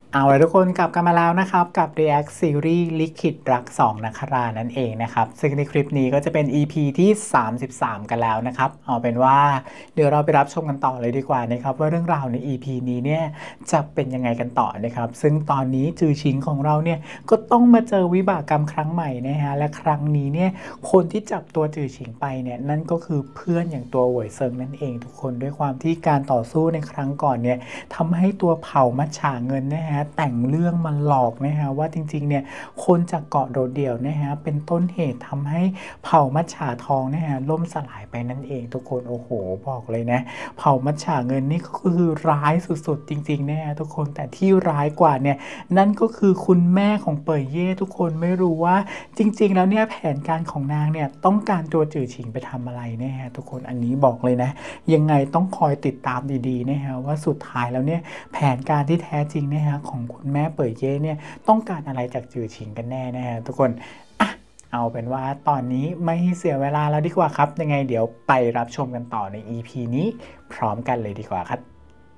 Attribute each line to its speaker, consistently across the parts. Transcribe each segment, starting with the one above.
Speaker 1: เอาละทุกคนกลับกันมาแล้วนะครับกับ React Series ลิขิตรัก2นักรานั่นเองนะครับซึ่งในคลิปนี้ก็จะเป็น EP ที่33กันแล้วนะครับเอาเป็นว่าเดี๋ยวเราไปรับชมกันต่อเลยดีกว่านะครับว่าเรื่องราวใน EP นี้เนี่ยจะเป็นยังไงกันต่อนะครับซึ่งตอนนี้จือชิงของเราเนี่ยก็ต้องมาเจอวิบากกรรมครั้งใหม่นะฮะและครั้งนี้เนี่ยคนที่จับตัวจือชิงไปเนี่ยนั่นก็คือเพื่อนอย่างตัวเหวยเซิงนั่นเองทุกคนด้วยความที่การต่อสู้ในครั้งก่อนเนี่ยทำให้ตัวเผ่ามัจฉาเงินนะฮะแต่งเรื่องมาหลอกนะฮะว่าจริงๆเนี่ยคนจากเกาะโดดเดี่ยวนะฮะเป็นต้นเหตุทำให้เผ่ามัจฉาทองนะฮะล่มสลายไปนั่นเองทุกคนโอ้โหบอกเลยนะเผ่ามัจฉาเงินนี่ก็คือร้ายสุดๆจริงๆนะฮะทุกคนแต่ที่ร้ายกว่าเนี่ยนั่นก็คือคุณแม่ของเป่ยเย่ทุกคนไม่รู้ว่าจริงๆแล้วเนี่ยแผนการของนางเนี่ยต้องการตัวจือฉิงไปทำอะไรนะฮะทุกคนอันนี้บอกเลยนะยังไงต้องคอยติดตามดีๆนะฮะว่าสุดท้ายแล้วเนี่ยแผนการที่แท้จริงนะฮะของคุณแม่เป่ยเย่เนี่ยต้องการอะไรจากจือฉิงกันแน่นะฮะทุกคนเอาเป็นว่าตอนนี้ไม่ให้เสียเวลาแล้วดีกว่าครับยังไงเดี๋ยวไปรับชมกันต่อใน EP นี้พร้อมกันเลยดีกว่าครับ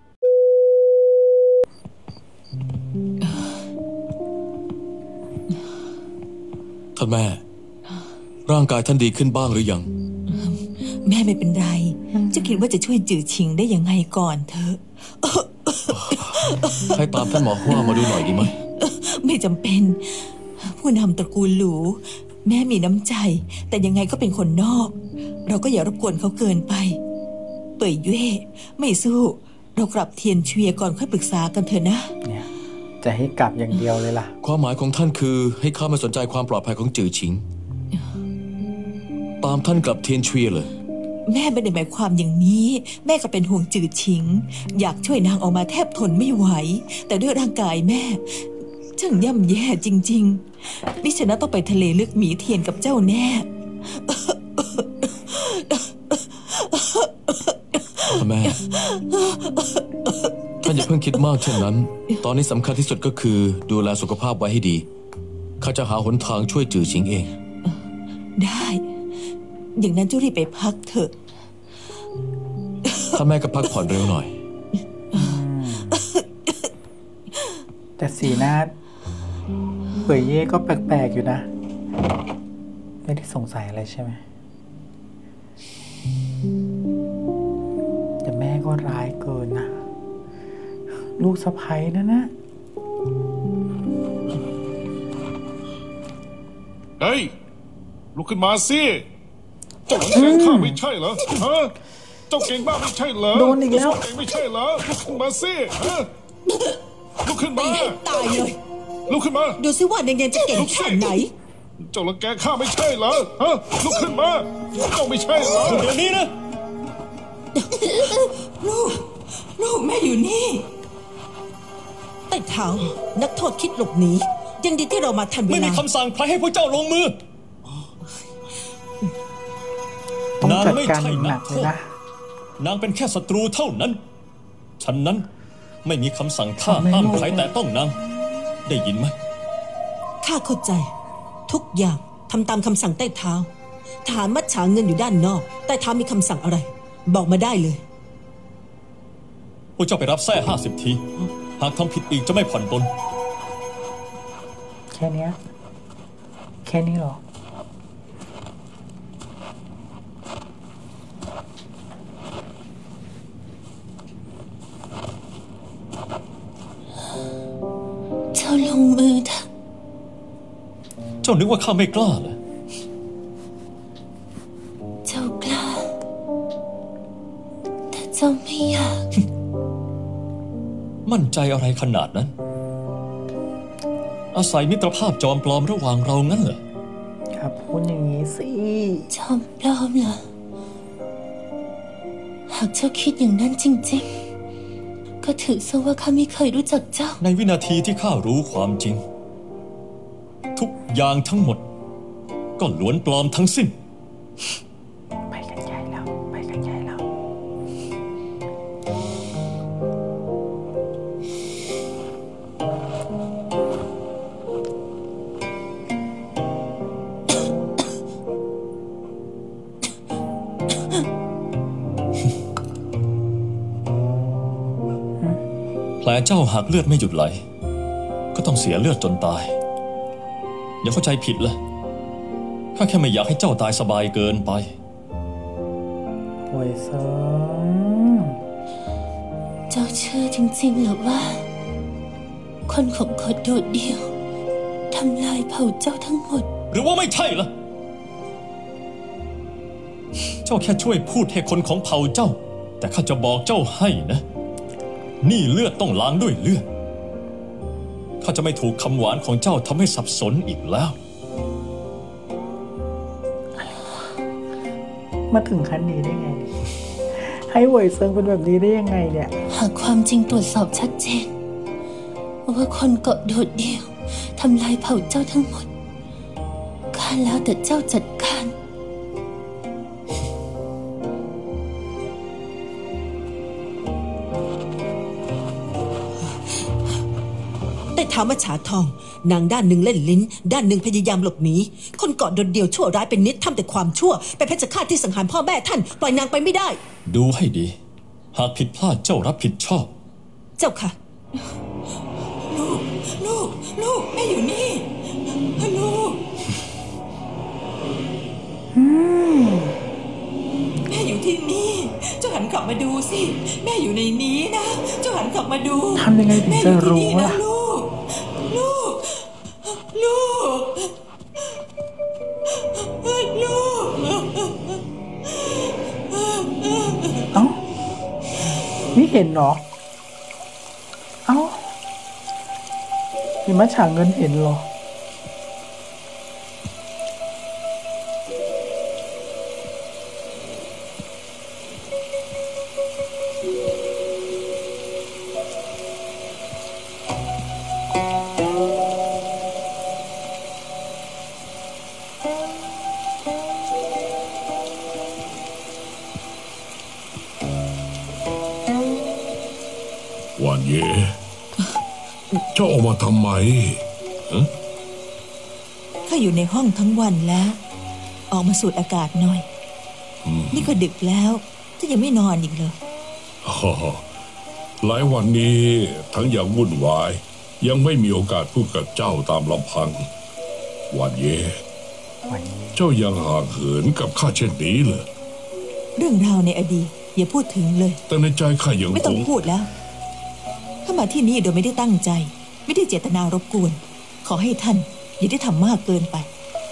Speaker 2: ท่านแม่ร่างกายท่านดีขึ้นบ้างหรือยัง
Speaker 3: แม่ไม่เป็นไรจะคิดว่าจะช่วยจือชิงได้ยังไงก่อนเถอะ
Speaker 2: ให้ตามท่านหมอว่ามาดูหน่อยดีไหม
Speaker 3: ไม่จำเป็น ผู้นำตระกูลหรูแม่มีน้ำใจแต่ยังไงก็เป็นคนนอก เราก็อย่ารบกวนเขาเกินไปเป่ยเย่ไม่สู้เรากลับเทียนเชียก่อนค่อยปรึกษากันเถอะนะ
Speaker 1: เนี่ยจะให้กลับอย่างเดียวเลยล่ะ
Speaker 2: ความหมายของท่านคือให้ข้ามาสนใจความปลอดภัยของจือฉิงตามท่านกลับเทียนเชียเลย
Speaker 3: แม่ไม่ได้หมายความอย่างนี้แม่ก็เป็นห่วงจือฉิงอยากช่วยนางออกมาแทบทนไม่ไหวแต่ด้วยร่างกายแม่ช่างย่ำแย่จริงๆมิฉะนั้นต้องไปทะเลลึกหมีเทียนกับเจ้าแน่
Speaker 2: แม่ท่านอย่าเพิ่งคิดมากเช่นนั้นตอนนี้สำคัญที่สุดก็คือดูแลสุขภาพไว้ให้ดีข้าจะหาหนทางช่วยจือฉิงเอง
Speaker 3: ได้อย่างนั้นเจ้ารีบไปพักเถอะ
Speaker 2: ถ้าแม่ก็พักผ่อนเร็วหน่อย
Speaker 1: แต่สีหน้าเป่ยเย่ก็แปลกๆอยู่นะไม่ได้สงสัยอะไรใช่ไหมแต่แม่ก็ร้ายเกินนะลูกสะใภ้นะ
Speaker 4: เฮ้ยลุกขึ้นมาสิเจ้าเก่งข้าไม่ใช่เหรอฮะเจ้าเก่งบ้าไม่ใช่เหรอ
Speaker 1: โดนอีกแล้ว
Speaker 4: เก่งไม่ใช่เหรอลุกขึ้นมาสิฮะลุกขึ้นมา
Speaker 3: ตายเลย
Speaker 4: ลุกขึ้นมา
Speaker 3: ดูสิว่านางยังจะเก่งแค่ไหน
Speaker 4: เจ้าละแกข้าไม่ใช่เหรอฮะลุกขึ้นมาเจ้าไม่ใช่เหรอ
Speaker 2: เดี๋ยวนี้นะ
Speaker 3: ลูกแม่อยู่นี่ใต้เท้านักโทษคิดหลบหนียังดีที่เรามาทันเวลา
Speaker 2: ไม่มีคำสั่งใครให้พวกเจ้าลงมือ
Speaker 1: ต้องจัดการหนักเลยนะ
Speaker 2: นางเป็นแค่ศัตรูเท่านั้นฉะนั้นไม่มีคำสั่งข้าห้ามใครแต่ต้องนางได้ยินไหม
Speaker 3: ข้าเข้าใจทุกอย่างทำตามคำสั่งใต้เท้าทหารมัดฉาเงินอยู่ด้านนอกใต้เท้ามีคำสั่งอะไรบอกมาได้เลย
Speaker 2: พวกเจ้าไปรับแท้50 ทีหากทำผิดอีกจะไม่ผ่อนปลน
Speaker 1: แค่นี้เหรอ
Speaker 3: เจ้าลงมือเถอะ
Speaker 2: เจ้านึกว่าข้าไม่กล้าเหรอ
Speaker 3: เจ้ากล้าแต่เจ้าไม่อยาก
Speaker 2: มั่นใจอะไรขนาดนั้นอาศัยมิตรภาพจอมปลอมระหว่างเรางั้นเหรอ
Speaker 1: ครับพูดอย่างนี้สิ
Speaker 3: จอมปลอมเหรอหากเจ้าคิดอย่างนั้นจริงๆก็ถือซะว่าข้าไม่เคยรู้จักเจ้า
Speaker 2: ในวินาทีที่ข้ารู้ความจริงทุกอย่างทั้งหมดก็ล้วนปลอมทั้งสิ้น
Speaker 1: ไปกันใหญ่แล้วไปกันใหญ่แล้ว
Speaker 2: แผลเจ้าหากเลือดไม่หยุดไหลต้องเสียเลือดจนตาย อย่าเข้าใจผิดเลยข้าแค่ไม่อยากให้เจ้าตายสบายเกินไป
Speaker 1: ป่วยเซิง
Speaker 5: เจ้าเชื่อจริงๆเหรอว่า คนของเขาโดดเดี่ยวทำลายเผ่าเจ้าทั้งหมด
Speaker 2: หรือว่าไม่ใช่ล่ะเจ้าแค่ช่วยพูดให้คนของเผ่าเจ้าแต่ข้าจะบอกเจ้าให้นะนี่เลือดต้องล้างด้วยเลือดข้าจะไม่ถูกคำหวานของเจ้าทำให้สับสนอีกแล้ว
Speaker 1: มาถึงขั้นนี้ได้ไงให้เหวยเซิงเป็นแบบนี้ได้ยังไงเนี่ย
Speaker 5: หากความจริงตรวจสอบชัดเจนว่าคนเกาะโดดเดี่ยวทำลายเผ่าเจ้าทั้งหมดข้าแล้วแต่เจ้าจัดการ
Speaker 3: แต่ถามว่าฉาทองนางด้านหนึ่งเล่นลิ้นด้านหนึ่งพยายามหลบหนีคนเกาะโดดเดี่ยวชั่วร้ายเป็นนิดทำแต่ความชั่วเป็นเพชฌฆาตที่สังหารพ่อแม่ท่านปล่อยนางไปไม่ได้
Speaker 2: ดูให้ดีหากผิดพลาดเจ้ารับผิดชอบ
Speaker 3: เจ้าค่ะลูกแม่อยู่นี่ลูกแม่อยู่ที่นี่เจ้าหันกลับมาดูสิแม่อยู่ในนี้นะเจ้าหันกลับมาดู
Speaker 1: ทำยังไงถึงจะรู้ล่ะ
Speaker 3: ลูก
Speaker 1: เอ้าไม่เห็นหรอเอ้ามีมัจฉาเงินเห็นหรอ
Speaker 6: หวานเย่เจ้าออกมาทำไม
Speaker 3: ข้าอยู่ในห้องทั้งวันแล้วออกมาสูดอากาศหน่อยนี่ก็ดึกแล้วจะยังไม่นอนอีกเลย
Speaker 6: หลายวันนี้ทั้งอย่างวุ่นวายยังไม่มีโอกาสพูดกับเจ้าตามลำพังหวานเย่เจ้ายังห่างเหินกับข้าเช่นนี้เลย
Speaker 3: เรื่องราวในอดีตอย่าพูดถึงเลย
Speaker 6: แต่ในใจข้ายัง
Speaker 3: ไม่ต้องพูดแล้วข้ามาที่นี่โดยไม่ได้ตั้งใจไม่ได้เจตนารบกวนขอให้ท่านอย่าได้ทำมากเกินไป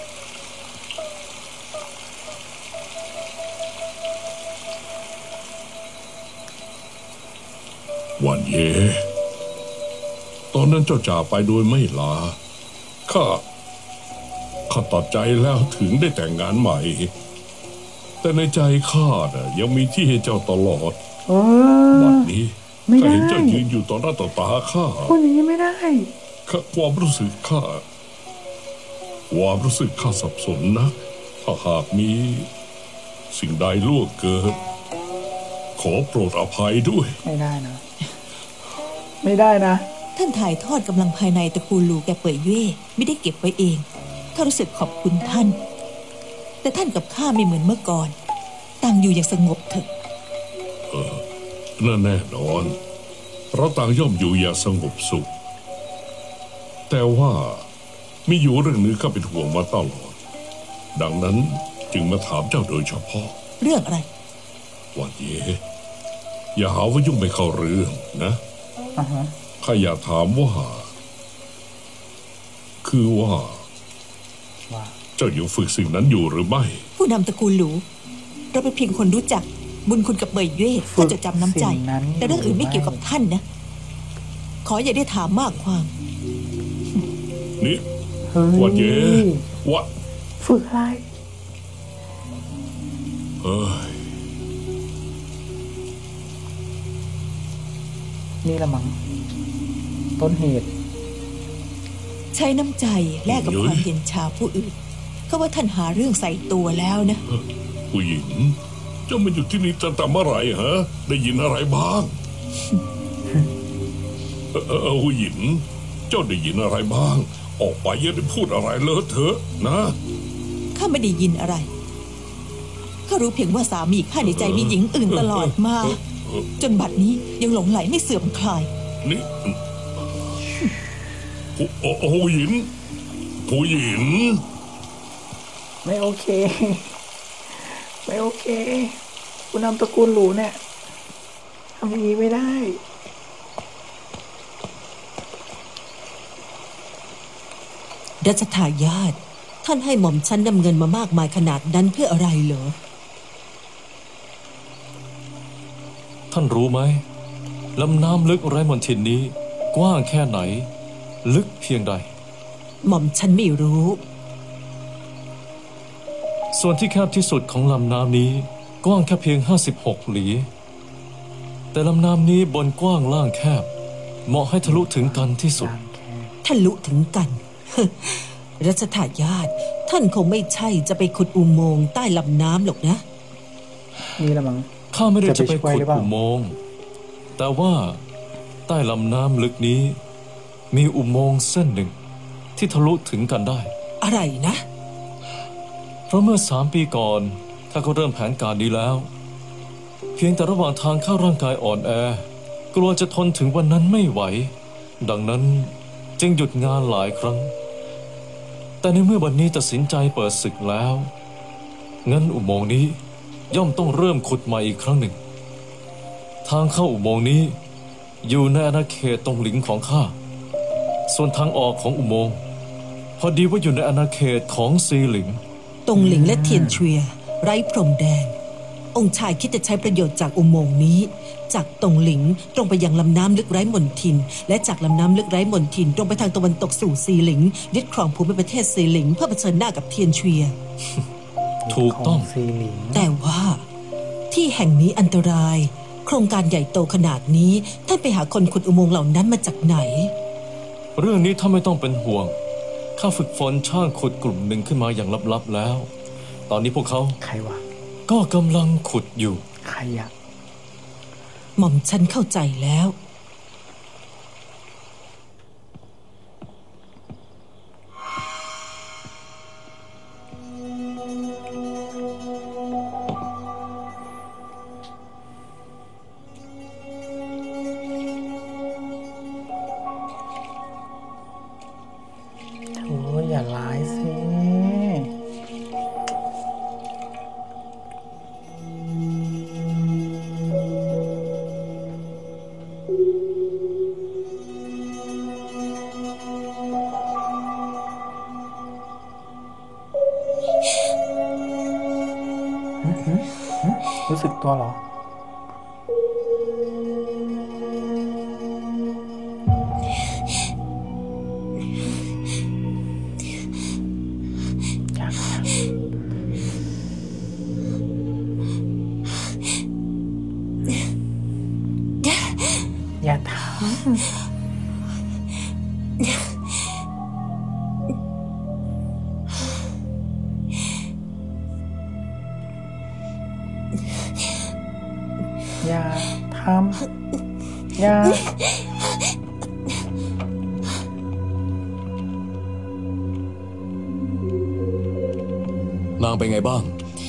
Speaker 6: วันเย่ตอนนั้นเจ้าจากไปโดยไม่ลาข้าตัดใจแล้วถึงได้แต่งงานใหม่แต่ในใจข้าน่ะยังมีที่ให้เจ้าตลอดบัดนี้ข้าเห็นเจ้ายืนอยู่ต่อหน้าต่อตาข้า
Speaker 1: คนนี้ไม่ได้
Speaker 6: ความรู้สึกข้าสับสนนะถ้าหากมีสิ่งใดล่วงเกินขอโปรดอภัยด้วย
Speaker 1: ไม่ได้นะไม่ได้นะ
Speaker 3: ท่านถ่ายทอดกำลังภายในตระกูลหลูแกเป่ยเย่ไม่ได้เก็บไว้เองข้ารู้สึกขอบคุณท่านแต่ท่านกับข้าไม่เหมือนเมื่อก่อนต่างอยู่อย่างสงบเถอะ
Speaker 6: นั่นแน่นอนเราต่างย่อมอยู่อย่างสงบสุขแต่ว่ามีอยู่เรื่องนึงข้าเป็นห่วงมาตลอดดังนั้นจึงมาถามเจ้าโดยเฉพาะ
Speaker 3: เรื่องอะไร
Speaker 6: วันเย่อย่าหาว่ายุ่งไม่เข้าเรื่องนะข้าอยากถามว่าคือว่าเจ้ายังฝึกสิ่งนั้นอยู่หรือไม่
Speaker 3: ผู้นำตระกูลหลูเราเป็นเพียงคนรู้จักบุญคุณกับเป่ยเย่ข้าจะจำน้ำใจแต่เรื่องอื่นไม่เกี่ยวกับท่านนะขออย่าได้ถามมากความ
Speaker 6: นี่วันเย่วะ
Speaker 1: ฝึกอะไรนี่ละมั้งต้นเหตุ
Speaker 3: ใช้น้ำใจแลกกับความเย็นชาผู้อื่นก็ว่าท่านหาเรื่องใส่ตัวแล้วนะ
Speaker 6: ผู้หญิงเจ้ามาอยู่ที่นี่ตั้งแต่เมื่อไหร่ฮะได้ยินอะไรบ้างผู้หญิงเจ้าได้ยินอะไรบ้างออกไปอย่าได้พูดอะไรเลอะเทอะนะ
Speaker 3: ข้าไม่ได้ยินอะไรข้ารู้เพียงว่าสามีข้าในใจมีหญิงอื่นตลอดมาจนบัดนี้ยังหลงไหลไม่เสื่อมคลาย
Speaker 6: นี่ผู้หญิงผู้หญิง
Speaker 1: ไม่โอเค ไม่โอเคผู้นำตระกูลหรูเนี่ยทำอย่างนี้ไม่ได้
Speaker 3: รัชทายาทท่านให้หม่อมฉันนำเงินมามากมายขนาดนั้นเพื่ออะไรเหรอ
Speaker 2: ท่านรู้ไหมลำน้ำลึกไร้มนทินนี้ กว้างแค่ไหน ลึกเพียงใด
Speaker 3: หม่อมฉันไม่รู้
Speaker 2: ส่วนที่แคบที่สุดของลำน้ำนี้ กว้างแค่เพียง56 หลี แต่ลำน้ำนี้บนกว้างล่างแคบ เหมาะให้ทะลุถึงกันที่สุด
Speaker 3: ทะลุถึงกัน รัชทายาทท่านคงไม่ใช่จะไปขุดอุโมงค์ใต้ลำน้ำหรอกนะ
Speaker 1: นี่ละมั้ง
Speaker 2: ข้าไม่ได้จะไป
Speaker 1: จะไปช่วย
Speaker 2: ขุ
Speaker 1: ห
Speaker 2: ด
Speaker 1: รือเปล่า
Speaker 2: อุโมงค์แต่ว่าใต้ลำน้ำลึกนี้ มีอุโมงค์เส้นหนึ่ง ที่ทะลุถึงกันได้
Speaker 3: อะไรนะ
Speaker 2: เพราะเมื่อ3 ปีก่อนข้าก็เริ่มแผนการนี้แล้ว เพียงแต่ระหว่างทางข้าร่างกายอ่อนแอกลัวจะทนถึงวันนั้นไม่ไหว ดังนั้นจึงหยุดงานหลายครั้ง แต่ในเมื่อวันนี้ตัดสินใจเปิดศึกแล้วงั้นอุโมงค์นี้ย่อมต้องเริ่มขุดใหม่อีกครั้งหนึ่ง ทางเข้าอุโมงค์นี้อยู่ในอาณาเขตตรงหลิงของข้าส่วนทางออกของอุโมงค์พอดีว่าอยู่ในอาณาเขตของซีหลิง
Speaker 3: ตรงหลิงและเทียนเชียไร้พรมแดน องค์ชายคิดจะใช้ประโยชน์จากอุโมงค์นี้ จากตรงหลิงตรงไปยังลำน้ำลึกไร้มนทิน และจากลำน้ำลึกไร้มนทินตรงไปทางตะวันตกสู่ซีหลิงยึดครองภูมิประเทศซีหลิงเพื่อเผชิญหน้ากับเทียนเชีย
Speaker 2: ถูกต้อง
Speaker 1: ซีหลิง
Speaker 3: แต่ว่าที่แห่งนี้อันตราย โครงการใหญ่โตขนาดนี้ท่านไปหาคนขุดอุโมงค์เหล่านั้นมาจากไหน
Speaker 2: เรื่องนี้ท่านไม่ต้องเป็นห่วง ข้าฝึกฝนช่างขุดกลุ่มหนึ่งขึ้นมาอย่างลับๆแล้ว ตอนนี้พวกเขา
Speaker 1: ใครวะ
Speaker 2: ก็กำลังขุดอยู่
Speaker 1: ใครอะ
Speaker 3: หม่อมฉันเข้าใจแล้ว
Speaker 1: โอ้ยอย่าร้ายสิ รู้สึกตัวเหรอ อย่าทำ อย่าทำ อย่า
Speaker 2: นางเป็นไงบ้าง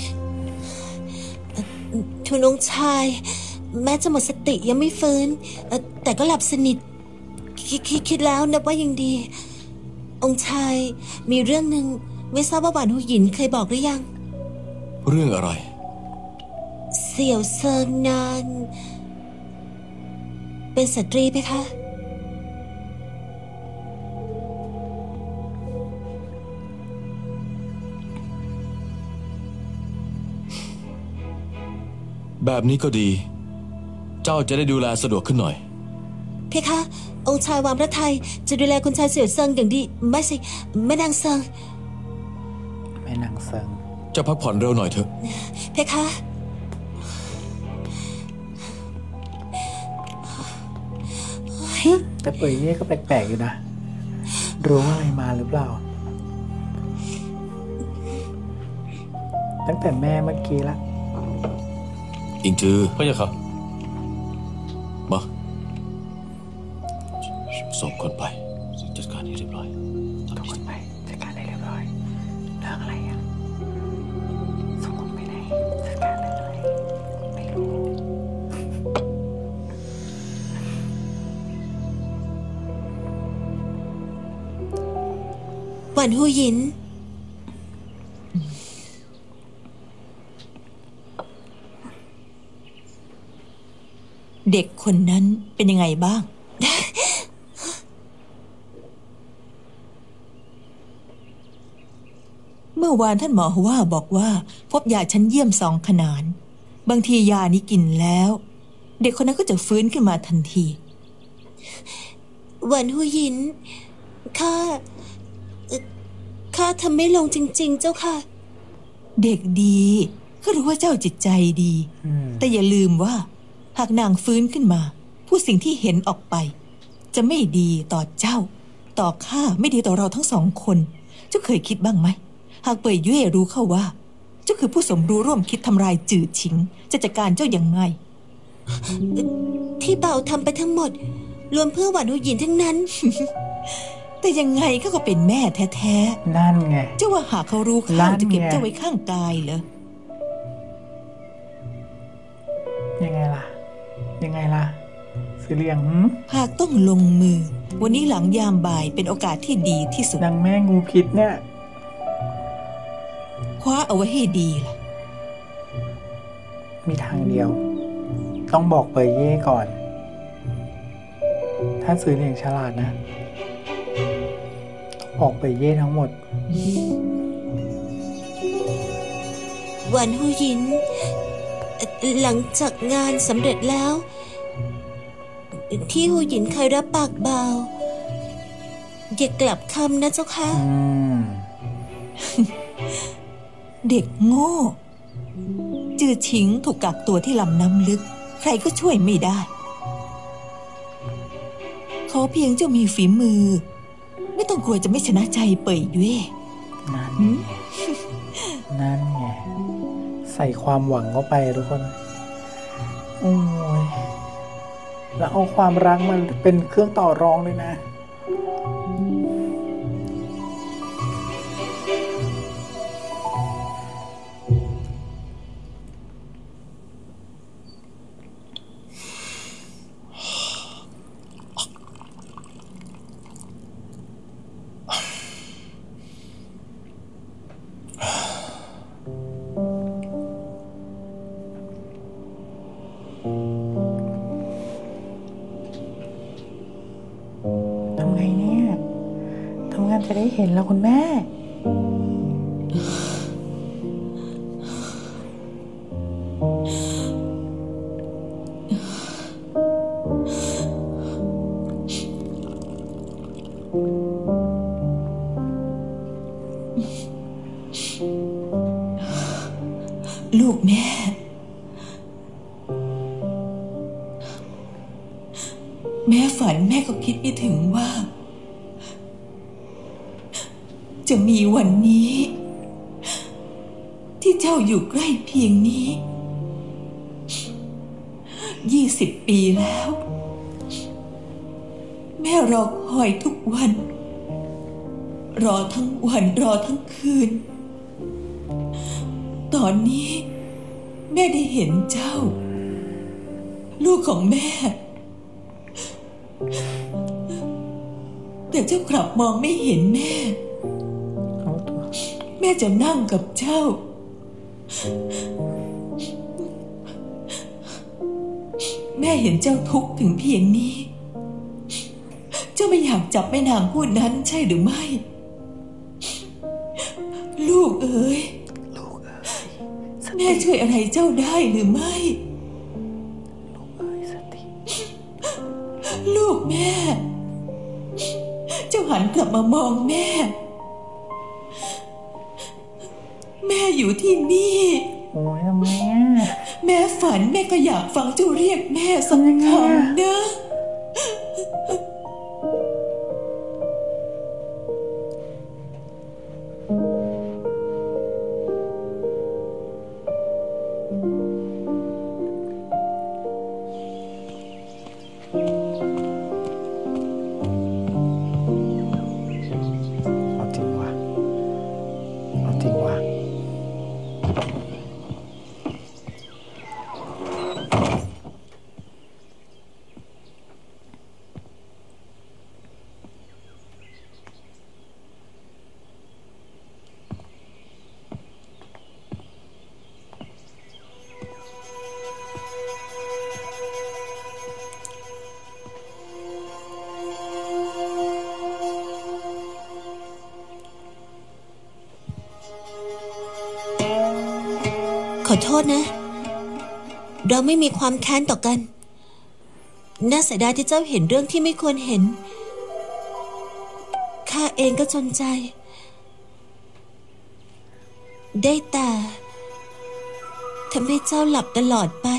Speaker 5: ทุนองค์ชาย แม้จะหมดสติยังไม่ฟื้นแต่ก็หลับสนิทคิดแล้วนับว่ายังดี องค์ชายมีเรื่องหนึ่งไม่ทราบว่าหวานหูหยินเคยบอกหรือยัง
Speaker 2: เรื่องอะไร
Speaker 5: เสี่ยวเซิงนานเป็นสตรีไหมคะ
Speaker 7: แบบนี้ก็ดี เจ้าจะได้ดูแลสะดวกขึ้นหน่อย
Speaker 5: เพคะ องค์ชายวางพระทัยจะดูแลคุณชายเสี่ยวเซิงอย่างดี ไม่สิแม่นางเซิง
Speaker 1: แม่นางเซิง
Speaker 7: เจ้าพักผ่อนเร็วหน่อยเถอะ
Speaker 5: เพคะ
Speaker 1: แต่เป่ยเย่ก็แปลกๆอยู่นะ รู้ว่าอะไรมาหรือเปล่า ตั้งแต่แม่เมื่อกี้ละ
Speaker 7: อิงจือ
Speaker 2: พระยะค่ะ
Speaker 7: มาส่งคนไปจัดการให้เรียบร้อย
Speaker 1: ส่งคนไปจัดการให้เรียบร้อย เรื่องอะไรอ่ะ ส่งคนไปไหนจัดการเรื่องอะไร ไม่รู้
Speaker 7: อ
Speaker 5: วันหูหยิน
Speaker 3: เด็กคนนั้นเป็นยังไงบ้าง เมื่อวานท่านหมอว่าบอกว่าพบยาชั้นเยี่ยม2 ขนาดบางทียานี้กินแล้ว เด็กคนนั้นก็จะฟื้นขึ้นมาทันที
Speaker 5: วันหูหยินข้าทำไม่ลงจริงๆเจ้าค่ะ
Speaker 3: เด็กดีก็รู้ว่าเจ้าจิตใจดี แต่อย่าลืมว่าหากนางฟื้นขึ้นมาพูดสิ่งที่เห็นออกไป จะไม่ดีต่อเจ้า ต่อข้าไม่ดีต่อเราทั้ง2 คนเจ้าเคยคิดบ้างไหมหากเป่ยเย่รู้เข้าว่าเจ้าคือผู้สมรู้ร่วมคิดทำลายจื่อฉิงจะจัดการเจ้าอย่างไง
Speaker 5: ที่เป่าทำไปทั้งหมดรวมเพื่อหวันหูหยินทั้งนั้น
Speaker 3: แต่ยังไงเขาก็เป็นแม่แท้
Speaker 1: นั่นไง
Speaker 3: ๆเจ้าว่าหากเขารู้
Speaker 1: นั่
Speaker 3: ข้าน
Speaker 1: ไง
Speaker 3: จะเก็บเจ้าไว้ข้างกายเหรอ
Speaker 1: ยังไงล่ะ ยังไงล่ะซื้อเรียง
Speaker 3: หากต้องลงมือ วันนี้หลังยามบ่ายเป็นโอกาสที่ดีที่สุด
Speaker 1: นางแม่งูพิษเนี่ย
Speaker 3: คว้าเอาไว้ให้ดีล่ะ
Speaker 1: มีทางเดียว ต้องบอกเปยเย่ก่อน ถ้าซื้อเรียงฉลาดนะบอกเปยเย่ทั้งหมด
Speaker 5: วันหูหยินหลังจากงานสำเร็จแล้ว ที่หูหยินเคยรับปากบ่าวอย่ากลับคำนะเจ้าค่ะ
Speaker 3: เด็กโง่ จือฉิงถูกกักตัวที่ลำน้ำลึก ใครก็ช่วยไม่ได้ขอเพียงเจ้ามีฝีมือ ไม่ต้องกลัวจะไม่ชนะใจเป่ยเย่
Speaker 1: นั่น นั่นไง ใส่ความหวังเข้าไปทุกคน โอ้ย แล้วเอาความรักมันเป็นเครื่องต่อรองเลยนะ ทำไงเนี่ยทำงานจะได้เห็นแล้วคุณแม่
Speaker 3: ลูกแม่ แม่ฝันแม่ก็คิดไม่ถึงว่า จะมีวันนี้ ที่เจ้าอยู่ใกล้เพียงนี้ 20 ปีแล้ว แม่รอคอยทุกวัน รอทั้งวันรอทั้งคืน ตอนนี้แม่ได้เห็นเจ้า ลูกของแม่ แต่เจ้ากลับมองไม่เห็นแม่ แม่จะนั่งกับเจ้า แม่เห็นเจ้าทุกข์ถึงเพียงนี้ เจ้าไม่อยากจับแม่นางผู้นั้นใช่หรือไม่ ลูกเอ๋ยแม่ช่วยอะไรเจ้าได้หรือไม่ ลูกแม่ เจ้าหันกลับมามองแม่ แม่อยู่ที่นี่
Speaker 1: โอ้ยทำไมอ่ะ
Speaker 3: แม่ฝันแม่ก็อยากฟังเจ้าเรียกแม่สักคำนะ
Speaker 1: เอาจริงว่ะ เอาจริงว่ะ
Speaker 5: อโทษนะ เราไม่มีความแค้นต่อกันน่าเสียดายที่เจ้าเห็นเรื่องที่ไม่ควรเห็นข้าเองก็จนใจได้แต่ทำให้เจ้าหลับตลอดไป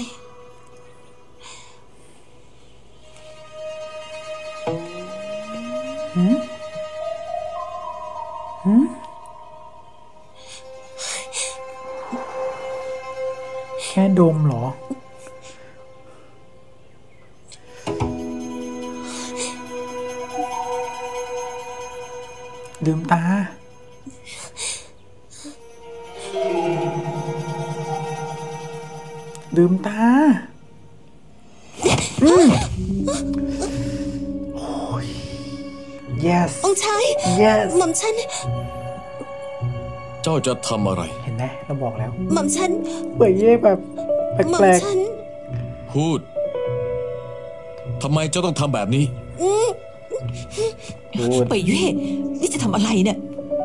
Speaker 1: แค่ดมเหรอลืมตาลืมตาโอ้ย yes
Speaker 5: องค์ชาย
Speaker 1: yes
Speaker 5: หม่อมฉัน
Speaker 7: เจ้าจะทำอะไร
Speaker 1: เห็นไหมเราบอกแล้ว
Speaker 5: หม่อมฉัน
Speaker 1: เปิดเย่แบบแ
Speaker 5: หม่อ
Speaker 1: ป
Speaker 5: ม
Speaker 1: ลก
Speaker 5: ฉัน
Speaker 7: พูด ทำไมเจ้าต้องทำแบบนี้
Speaker 1: ๆพูด
Speaker 3: เป่ยเย่นี่จะทำอะไรเนี่ย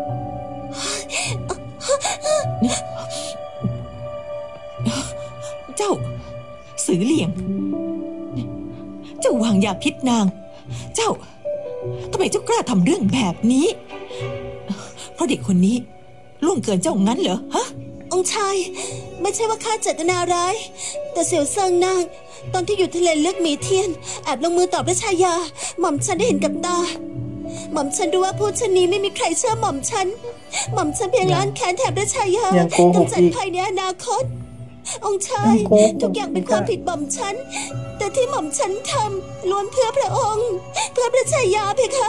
Speaker 3: เจ้าสือเหลี่ยง เจ้าวางยาพิษนาง เจ้าทำไมเจ้ากล้าทำเรื่องแบบนี้ เพราะเด็กคนนี้ล่วงเกินเจ้างั้นเหรอฮะ
Speaker 5: องค์ชายไม่ใช่ว่าข้าเจตนาร้ายแต่เสี่ยวเซิงนางตอนที่อยู่ทะเลลึกหมีเทียนแอบลงมือต่อพระชายาหม่อมฉันได้เห็นกับตาหม่อมฉันรู้ว่าผู้ชนนี้ไม่มีใครเชื่อหม่อมฉันเพียงล้างแค้นแถบพระชายา
Speaker 1: ยังโกหก
Speaker 5: กำจัด
Speaker 1: อีก
Speaker 5: ภัยในอนาคต องค์ชาย
Speaker 1: ยังโกหก
Speaker 5: ทุกอย่างเป็นความผิดหม่อมฉันแต่ที่หม่อมฉันทำล้วนเพื่อพระองค์ เพื่อพระชายาเพคะ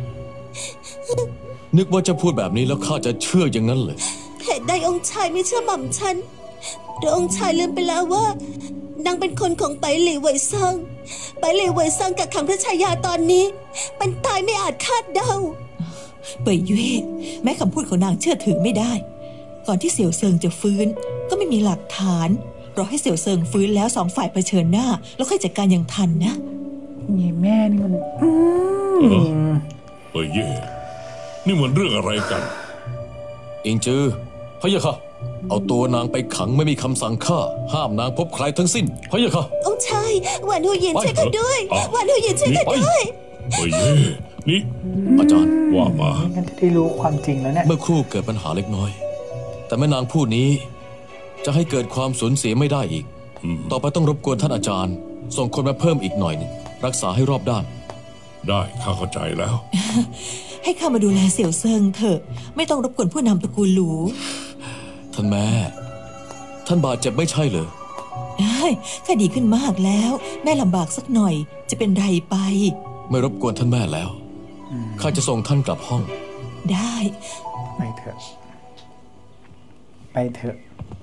Speaker 7: นึกว่าจะพูดแบบนี้แล้วข้าจะเชื่ออย่างนั้นเลย
Speaker 5: เหตุใดองค์ชายไม่เชื่อหม่อมฉันหรือองค์ชายลืมไปแล้วว่านางเป็นคนของไปหลี่เหวยซังไปหลี่เหวยซังกักขังพระชายาตอนนี้เป็นตายไม่อาจคาดเดา
Speaker 3: เป่ยเย่แม้คำพูดของนางเชื่อถือไม่ได้ ก่อนที่เสี่ยวเซิงจะฟื้นก็ไม่มีหลักฐานรอให้เสี่ยวเซิงฟื้นแล้วสองฝ่ายเผชิญหน้า แล้วค่อยจัดการอย่างทันนะ
Speaker 1: นี่แม่นี่มันม
Speaker 6: เฮ้ยเย่นี่มันเรื่องอะไรกัน
Speaker 7: อิงจือพะยะค่ะ เอาตัวนางไปขังไม่มีคำสั่งฆ่า ห้ามนางพบใครทั้งสิ้นพะยะค่ะ
Speaker 5: องค์ชายหวานหูหยิน
Speaker 7: ไป
Speaker 5: ช่วยข้าด้วย
Speaker 6: อ่ะ
Speaker 5: หวานหูหยินช่วยข้า
Speaker 7: ไป
Speaker 5: ด้วย
Speaker 6: เฮ้ยเย่นี่
Speaker 7: อาจารย์
Speaker 6: ว่ามา
Speaker 1: งั้นจะได้รู้ความจริงแล้วเนี่ย
Speaker 7: เมื่อครู่เกิดปัญหาเล็กน้อย แต่แม่นางผู้นี้ จะให้เกิดความสูญเสียไม่ได้อีก ต่อไปต้องรบกวนท่านอาจารย์ ส่งคนมาเพิ่มอีกหน่อยหนึ่งรักษาให้รอบด้าน
Speaker 6: ได้ข้าเข้าใจแล้ว
Speaker 3: ให้ข้ามาดูแลเสี่ยวเซิงเถอะไม่ต้องรบกวนผู้นำตระกูลหลู
Speaker 7: ท่านแม่ ท่านบาดเจ็บไม่ใช่เหรอ
Speaker 3: ได้ข้าดีขึ้นมากแล้ว แม่ลำบากสักหน่อยจะเป็นไรไป
Speaker 7: ไม่รบกวนท่านแม่แล้วข้าจะส่งท่านกลับห้อง
Speaker 3: ได้
Speaker 1: ไปเถอะ ไปเถอะ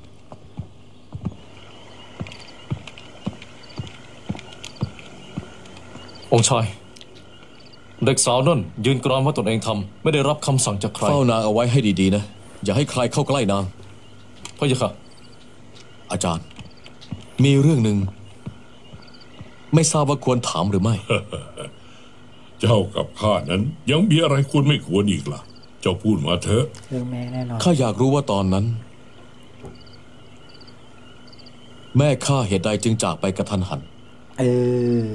Speaker 2: องค์ชาย เด็กสาวนั่นยืนกรานว่าตนเองทำไม่ได้รับคำสั่งจากใคร
Speaker 7: เฝ้านางเอาไว้ให้ดีๆนะ อย่าให้ใครเข้าใกล้นาง
Speaker 2: พะยะค่ะ
Speaker 7: อาจารย์ มีเรื่องหนึ่งไม่ทราบว่าควรถามหรือไม่
Speaker 6: เจ้ากับข้านั้นยังมีอะไรควรไม่ควรอีกล่ะ เจ้าพูดมาเถอะ
Speaker 1: เรื่องแม่แน่นอน
Speaker 7: ข้าอยากรู้ว่าตอนนั้น แม่ข้าเหตุใดจึงจากไปกระทันหัน
Speaker 1: เออ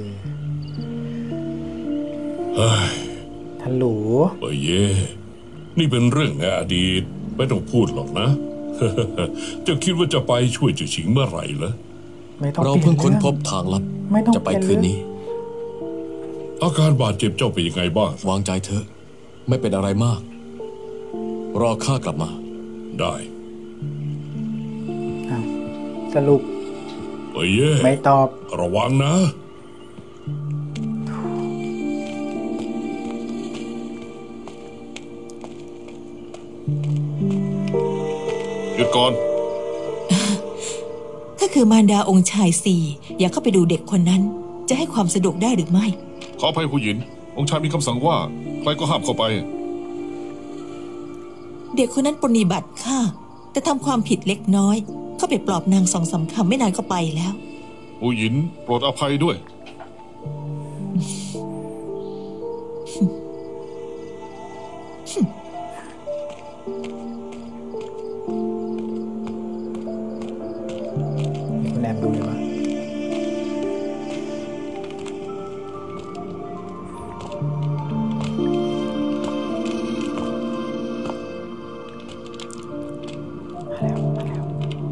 Speaker 6: เฮ้ย
Speaker 1: ทันหลู
Speaker 6: เฮ้ยเย่นี่เป็นเรื่องในอดีตไม่ต้องพูดหรอกนะ เจ้าคิดว่าจะไปช่วยเจ้าชิงเมื่อไหร่เหรอ
Speaker 1: ไม่ต้อง
Speaker 7: เรา
Speaker 1: เปลี่ย
Speaker 7: เพิ่ง
Speaker 1: น
Speaker 7: ค้น
Speaker 1: เรื่อง
Speaker 7: พบทางลัด
Speaker 1: ไม่ต้อง
Speaker 7: จะไป
Speaker 1: เปลี่ยน
Speaker 7: คืนนี้
Speaker 6: อาการบาดเจ็บเจ้าเป็นยังไงบ้าง
Speaker 7: วางใจเถอะ ไม่เป็นอะไรมาก รอข้ากลับมา
Speaker 6: ได้
Speaker 1: อ้าวสรุป
Speaker 6: เฮ้ยเย่
Speaker 1: ไม่ตอบ
Speaker 6: ระวังนะหยุดก่อน
Speaker 3: ถ้าคือมารดาองค์ชายสี่อยากเข้าไปดูเด็กคนนั้น จะให้ความสะดวกได้หรือไม่
Speaker 4: ขออภัยผู้หญิง องค์ชายมีคำสั่งว่า ใครก็ห้ามเข้าไป
Speaker 3: เด็กคนนั้นปรนนิบัติข้าแต่ทำความผิดเล็กน้อย เข้าไปปลอบนางสองสามคำไม่นานก็ไปแล้ว
Speaker 4: ผู้หญิงโปรดอภัยด้วย
Speaker 1: ออบดูดีกว่ามาแล้ว